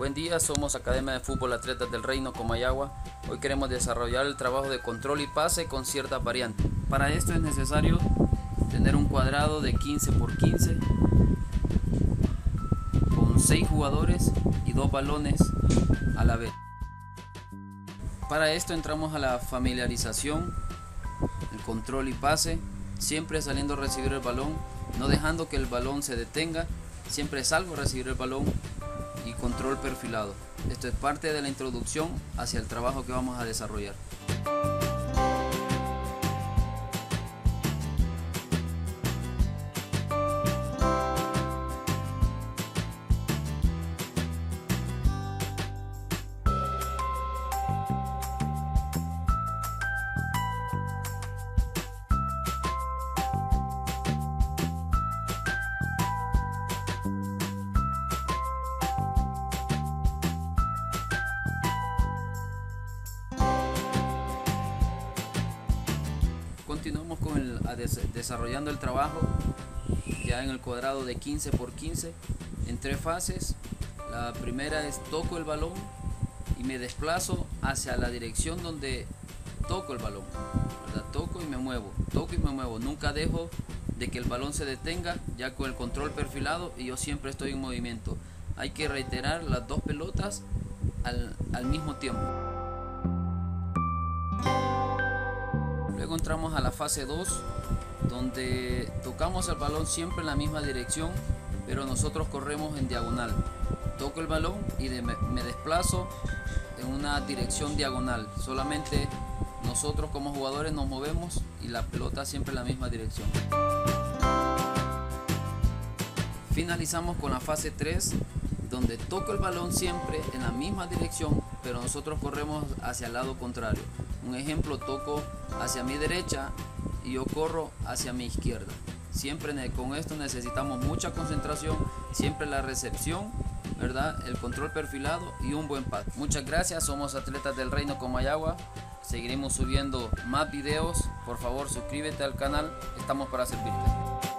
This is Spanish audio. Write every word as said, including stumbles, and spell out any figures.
Buen día, somos Academia de Fútbol Atletas del Reino Comayagua. Hoy queremos desarrollar el trabajo de control y pase con ciertas variantes. Para esto es necesario tener un cuadrado de quince por quince con seis jugadores y dos balones a la vez. Para esto entramos a la familiarización, el control y pase, siempre saliendo a recibir el balón, no dejando que el balón se detenga, siempre salgo a recibir el balón y control perfilado. Esto es parte de la introducción hacia el trabajo que vamos a desarrollar. Continuamos con el, des, desarrollando el trabajo ya en el cuadrado de quince por quince en tres fases. La primera es toco el balón y me desplazo hacia la dirección donde toco el balón, ¿verdad? Toco y me muevo, toco y me muevo, nunca dejo de que el balón se detenga, ya con el control perfilado y yo siempre estoy en movimiento. Hay que reiterar las dos pelotas al, al mismo tiempo. Luego entramos a la fase dos, donde tocamos el balón siempre en la misma dirección, pero nosotros corremos en diagonal. Toco el balón y de, me, me desplazo en una dirección diagonal. Solamente nosotros como jugadores nos movemos y la pelota siempre en la misma dirección. Finalizamos con la fase tres, donde toco el balón siempre en la misma dirección, pero nosotros corremos hacia el lado contrario. Un ejemplo, toco hacia mi derecha y yo corro hacia mi izquierda. Siempre con esto necesitamos mucha concentración, siempre la recepción, ¿verdad? El control perfilado y un buen pase. Muchas gracias, somos Atletas del Reino Comayagua. Seguiremos subiendo más videos. Por favor, suscríbete al canal, estamos para servirte.